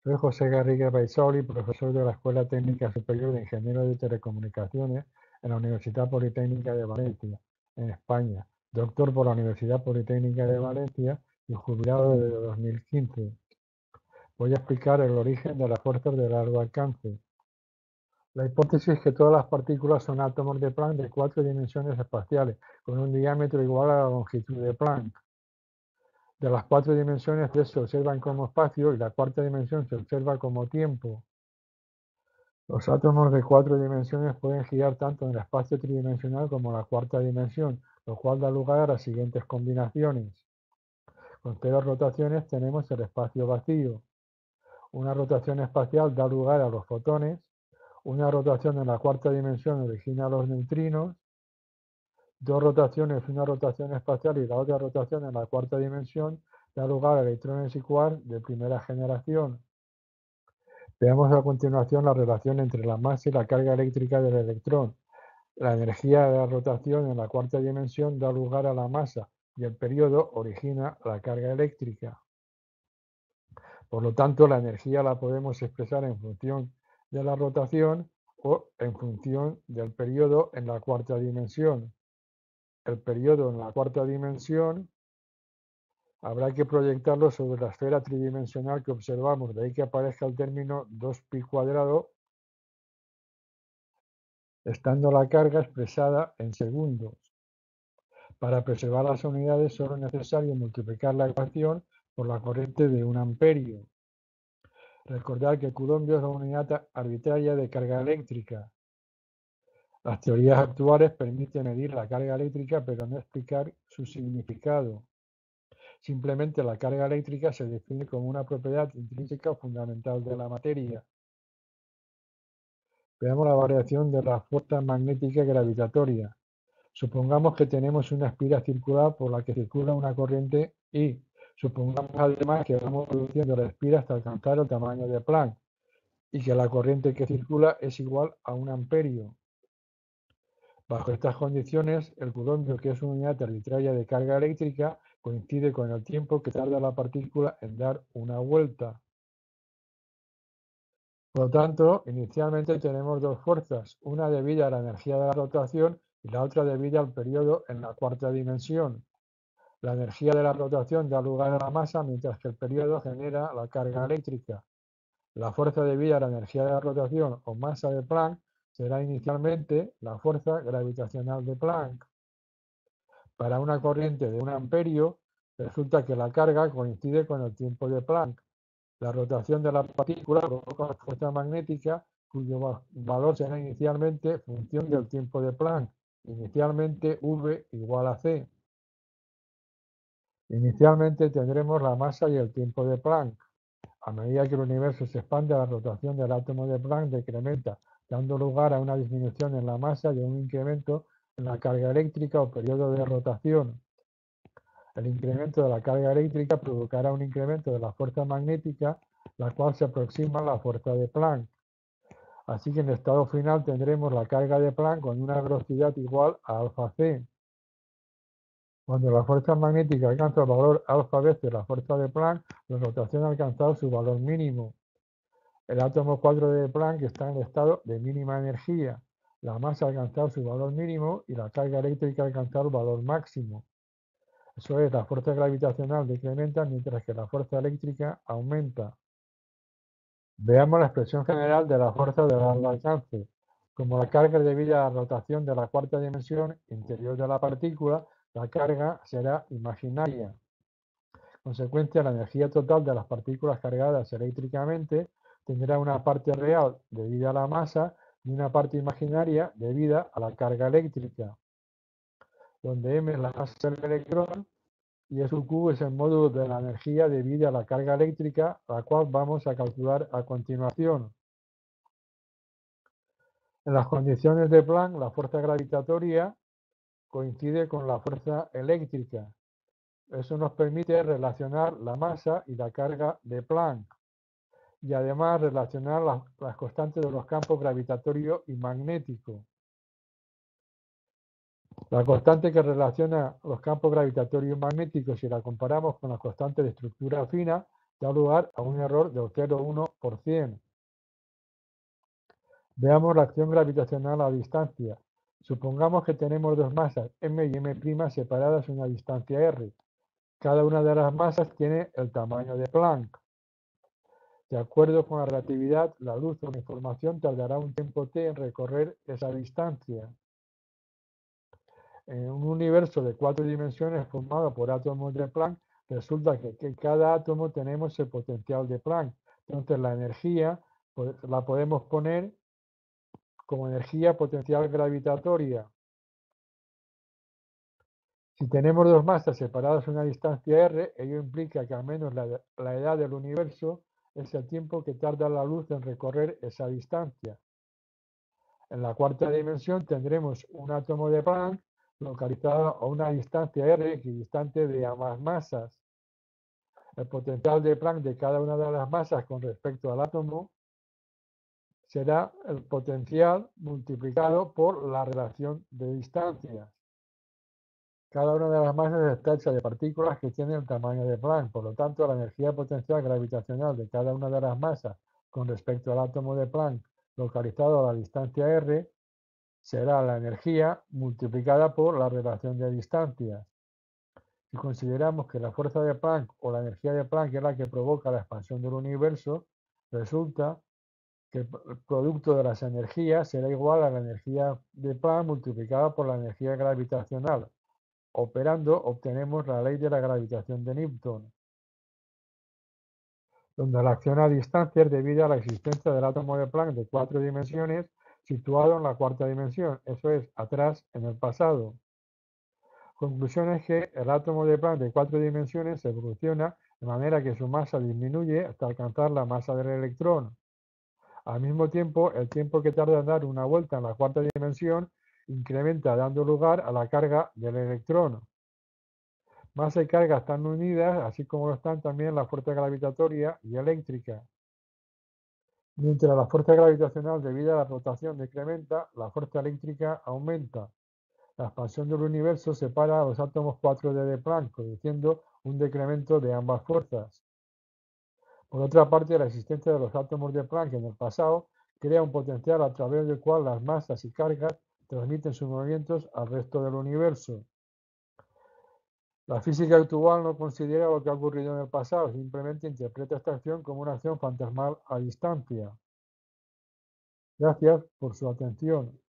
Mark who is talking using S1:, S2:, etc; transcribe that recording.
S1: Soy José Garriga Baisoli, profesor de la Escuela Técnica Superior de Ingenieros de Telecomunicaciones en la Universidad Politécnica de Valencia, en España, doctor por la Universidad Politécnica de Valencia y jubilado desde 2015. Voy a explicar el origen de las fuerzas de largo alcance. La hipótesis es que todas las partículas son átomos de Planck de 4 dimensiones espaciales, con un diámetro igual a la longitud de Planck. De las 4 dimensiones, 3 se observan como espacio y la cuarta dimensión se observa como tiempo. Los átomos de 4 dimensiones pueden girar tanto en el espacio tridimensional como en la cuarta dimensión, lo cual da lugar a las siguientes combinaciones. Con 0 rotaciones tenemos el espacio vacío. Una rotación espacial da lugar a los fotones. Una rotación en la cuarta dimensión origina los neutrinos. 2 rotaciones, una rotación espacial y la otra rotación en la cuarta dimensión da lugar a electrones y quarks de primera generación. Veamos a continuación la relación entre la masa y la carga eléctrica del electrón. La energía de la rotación en la cuarta dimensión da lugar a la masa y el periodo origina la carga eléctrica. Por lo tanto, la energía la podemos expresar en función de la rotación o en función del periodo en la cuarta dimensión. El periodo en la cuarta dimensión habrá que proyectarlo sobre la esfera tridimensional que observamos, de ahí que aparezca el término 2pi cuadrado, estando la carga expresada en segundos. Para preservar las unidades solo es necesario multiplicar la ecuación por la corriente de 1 amperio. Recordad que Coulomb es la unidad arbitraria de carga eléctrica. Las teorías actuales permiten medir la carga eléctrica pero no explicar su significado. Simplemente la carga eléctrica se define como una propiedad intrínseca o fundamental de la materia. Veamos la variación de la fuerza magnética gravitatoria. Supongamos que tenemos una espiral circular por la que circula una corriente I. Supongamos además que vamos reduciendo la espiral hasta alcanzar el tamaño de Planck y que la corriente que circula es igual a 1 amperio. Bajo estas condiciones, el coulombio, que es una unidad arbitraria de carga eléctrica, coincide con el tiempo que tarda la partícula en dar una vuelta. Por lo tanto, inicialmente tenemos dos fuerzas, una debida a la energía de la rotación y la otra debida al periodo en la cuarta dimensión. La energía de la rotación da lugar a la masa, mientras que el periodo genera la carga eléctrica. La fuerza debida a la energía de la rotación o masa de Planck será inicialmente la fuerza gravitacional de Planck. Para una corriente de 1 amperio, resulta que la carga coincide con el tiempo de Planck. La rotación de la partícula provoca una fuerza magnética cuyo valor será inicialmente función del tiempo de Planck, inicialmente V igual a C. Inicialmente tendremos la masa y el tiempo de Planck. A medida que el universo se expande, la rotación del átomo de Planck decrementa, dando lugar a una disminución en la masa y a un incremento en la carga eléctrica o periodo de rotación. El incremento de la carga eléctrica provocará un incremento de la fuerza magnética, la cual se aproxima a la fuerza de Planck. Así que en estado final tendremos la carga de Planck con una velocidad igual a alfa c. Cuando la fuerza magnética alcanza el valor alfa veces la fuerza de Planck, la rotación ha alcanzado su valor mínimo. El átomo 4 de Planck está en el estado de mínima energía. La masa ha alcanzado su valor mínimo y la carga eléctrica ha alcanzado el valor máximo. Eso es, la fuerza gravitacional decrementa mientras que la fuerza eléctrica aumenta. Veamos la expresión general de la fuerza de largo alcance. Como la carga es debida a la rotación de la cuarta dimensión interior de la partícula, la carga será imaginaria. En consecuencia, la energía total de las partículas cargadas eléctricamente tendrá una parte real debida a la masa y una parte imaginaria debida a la carga eléctrica, donde m es la masa del electrón y SQ es el módulo de la energía debida a la carga eléctrica, la cual vamos a calcular a continuación. En las condiciones de Planck, la fuerza gravitatoria coincide con la fuerza eléctrica. Eso nos permite relacionar la masa y la carga de Planck y además relacionar las constantes de los campos gravitatorio y magnético. La constante que relaciona los campos gravitatorios y magnéticos, si la comparamos con la constante de estructura fina, da lugar a un error del 0,1%. Veamos la acción gravitacional a distancia. Supongamos que tenemos dos masas, m y m' separadas a una distancia r. Cada una de las masas tiene el tamaño de Planck. De acuerdo con la relatividad, la luz o la información tardará un tiempo t en recorrer esa distancia. En un universo de 4 dimensiones formado por átomos de Planck, resulta que en cada átomo tenemos el potencial de Planck. Entonces la energía la podemos poner como energía potencial gravitatoria. Si tenemos dos masas separadas a una distancia r, ello implica que al menos la edad del universo es el tiempo que tarda la luz en recorrer esa distancia. En la cuarta dimensión tendremos un átomo de Planck localizado a una distancia r equidistante de ambas masas. El potencial de Planck de cada una de las masas con respecto al átomo será el potencial multiplicado por la relación de distancias. Cada una de las masas está hecha de partículas que tienen el tamaño de Planck, por lo tanto la energía potencial gravitacional de cada una de las masas con respecto al átomo de Planck localizado a la distancia r será la energía multiplicada por la relación de distancias. Si consideramos que la fuerza de Planck o la energía de Planck es la que provoca la expansión del universo, resulta que el producto de las energías será igual a la energía de Planck multiplicada por la energía gravitacional. Operando, obtenemos la ley de la gravitación de Newton, donde la acción a distancia es debida a la existencia del átomo de Planck de 4 dimensiones situado en la cuarta dimensión, eso es, atrás en el pasado. Conclusión es que el átomo de Planck de 4 dimensiones evoluciona de manera que su masa disminuye hasta alcanzar la masa del electrón. Al mismo tiempo, el tiempo que tarda en dar una vuelta en la cuarta dimensión incrementa dando lugar a la carga del electrón. Masa y carga están unidas, así como lo están también la fuerza gravitatoria y eléctrica. Mientras la fuerza gravitacional debido a la rotación decrementa, la fuerza eléctrica aumenta. La expansión del universo separa a los átomos 4D de Planck, produciendo un decremento de ambas fuerzas. Por otra parte, la existencia de los átomos de Planck en el pasado crea un potencial a través del cual las masas y cargas transmiten sus movimientos al resto del universo. La física actual no considera lo que ha ocurrido en el pasado, simplemente interpreta esta acción como una acción fantasmal a distancia. Gracias por su atención.